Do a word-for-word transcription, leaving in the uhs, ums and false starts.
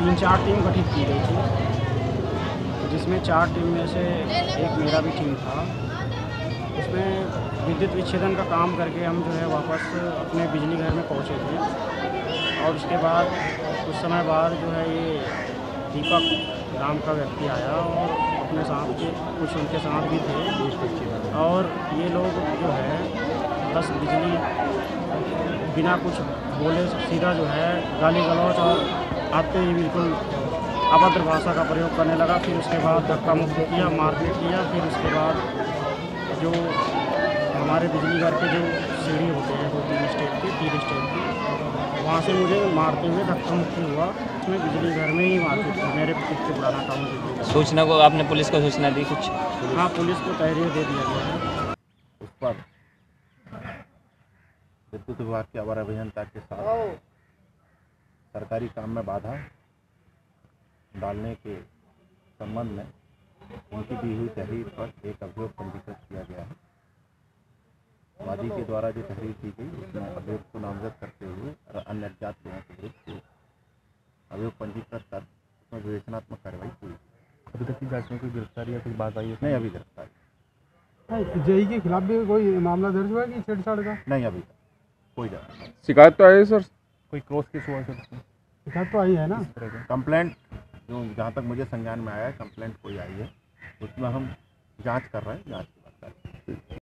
तीन चार टीम गठित की गई थी, जिसमें चार टीम में से एक मेरा भी टीम था। उसमें विद्युत विच्छेदन का काम करके हम जो है वापस अपने बिजली घर में पहुंचे थे। और उसके बाद कुछ समय बाद जो है ये दीपक नाम का व्यक्ति आया और अपने साथ के कुछ उनके साथ भी थे, और ये लोग जो है बस बिजली बिना कुछ बोले सीधा जो है गाली गलौज और आते ही बिल्कुल अभद्र भाषा का प्रयोग करने लगा। फिर उसके बाद धक्का मुक्की किया, मारपीट किया। फिर उसके बाद जो हमारे बिजली घर के जो सीढ़ी होते हैं दो तीन स्टेप के तीन स्टेप के, वहाँ से मुझे मारते हुए धक्का मुक्की हुआ। उसमें बिजली घर में ही मारपीट की मेरे सबसे पुराना टाउन बिजली घर। सूचना को आपने पुलिस को सूचना दी कुछ? हाँ, पुलिस को तहरीर दे दिया गया है। उस पर विद्युत विभाग के अवर अभियंता के साथ सरकारी काम में बाधा डालने के संबंध में उनकी दी हुई तहरीर पर एक अभियोग पंजीकृत किया गया है। वादी के द्वारा जो तहरीर की गई उसमें अभियोग को नामजद करते हुए और अन्य अज्ञात लोगों के विरुद्ध अभियोग पंजीकृत कर उसमें विवेचनात्मक कार्रवाई हुई। अभी तक की जांच में कोई गिरफ्तारी या कुछ बात आई है? नहीं, अभी गिरफ्तारी जेई के खिलाफ भी कोई मामला दर्ज हुआ कि छेड़छाड़ का? नहीं, अभी तक कोई जांच। शिकायत तो आई है सर, कोई क्रॉस केस हुआ सर? शिकायत तो आई है ना? कंप्लेंट जो जहाँ तक मुझे संज्ञान में आया है कंप्लेंट कोई आई है, उसमें हम जांच कर रहे हैं, जांच की बात कर रहे हैं।